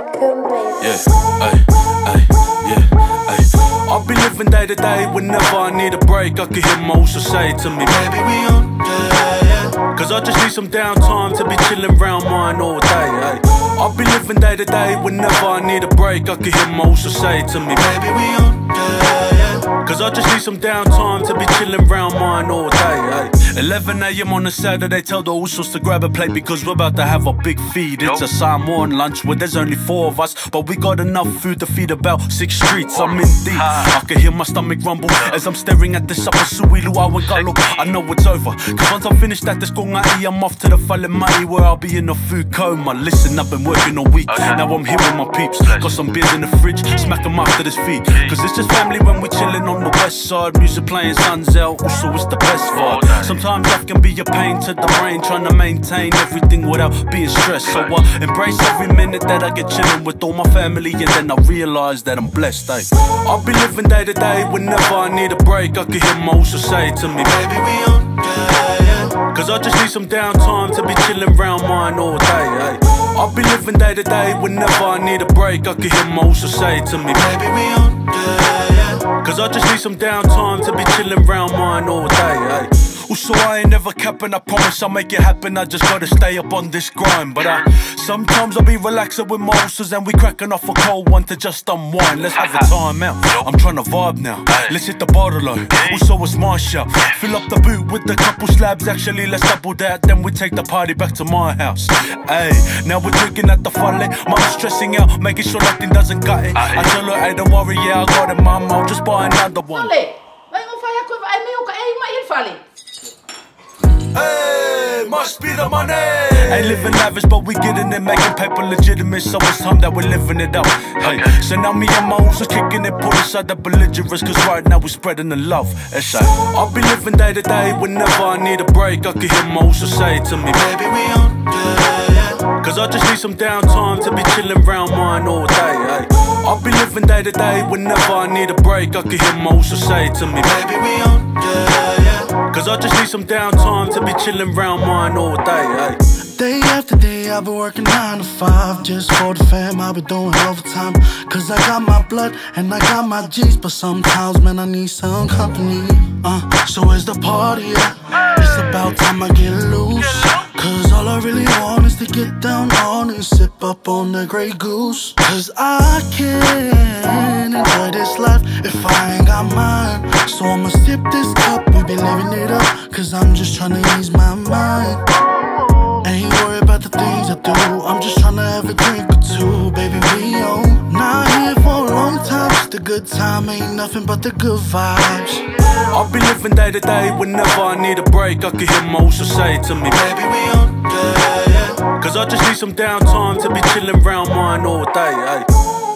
Yeah, ay, yeah, ay. I'll be living day to day whenever I need a break. I can hear my also say to me, baby, we on, yeah. Cause I just need some downtime to be chilling round mine all day, ay. I'll be living day to day whenever I need a break. I can hear my also say to me, baby, we on, yeah. Cause I just need some downtime to be chilling round mine all day, ay. 11 AM on a Saturday, tell the Usos to grab a plate because we're about to have a big feed. It's a Samoan lunch where there's only 4 of us, but we got enough food to feed about 6 streets. I'm in deep, I can hear my stomach rumble as I'm staring at this upper Suilu Awangalo. I know it's over, cause once I finish that, this Kongai, I'm off to the Falemai where I'll be in a food coma. Listen, I've been working all week, now I'm here with my peeps. Got some beers in the fridge, smack them after this feed. Cause it's just family when we're chilling on the west side. Music playing, sun's out, also it's the best vibe. Sometimes life can be a pain to the brain, trying to maintain everything without being stressed. So I embrace every minute that I get chilling with all my family, and then I realise that I'm blessed, eh? I'll be living day to day whenever I need a break. I can hear my also say to me, baby, we on, yeah. Cause I just need some downtime to be chilling round mine all day, eh? I'll be living day to day whenever I need a break. I can hear my also say to me, baby, we on, yeah. Cause I just need some downtime to be chilling round mine all day, eh? Also, I ain't never capping, I promise I'll make it happen. I just gotta stay up on this grind. But sometimes I'll be relaxing with my ulcers and we cracking off a cold one to just unwind. Let's have a time out, I'm trying to vibe now. Let's hit the bottle low, also it's my shop. Fill up the boot with a couple slabs, actually let's double that. Then we take the party back to my house. Hey, now we're drinking at the Fale. Mama's stressing out, making sure nothing doesn't cut it. I tell her, hey, don't worry, yeah, I got it, mama, I'll just buy another one. Hey, must be the money. Ain't living lavish, but we getting it, making paper legitimate. So it's time that we're living it up. Hey, so now me and my hoes are kicking it, put aside the belligerence, cause right now we're spreading the love. I'll be living day to day whenever I need a break. I can hear my hoes say to me, baby, we on, yeah. Cause I just need some downtime to be chilling round mine all day, ay. I'll be living day to day whenever I need a break. I can hear my hoes say to me, baby, we on, yeah. Cause I just need some downtime to be chilling round mine all day, ay. Day after day I've been working 9 to 5 just for the fam. I've been doing overtime cause I got my blood and I got my G's. But sometimes, man, I need some company. So where's the party at? It's about time I get loose, cause all I really want is to get down on and sip up on the Grey Goose. Cause I can't enjoy this life if I ain't got mine. So I'ma sip this cup and be living it up, cause I'm just tryna ease my mind. Ain't worried about the things I do, I'm just tryna have a drink or two. Baby, we on, not here for a long time, just a good time, ain't nothing but the good vibes. I'll be living day to day whenever I need a break. I can hear my also say to me, baby, we on, yeah. Cause I just need some downtime to be chilling round mine all day, ay.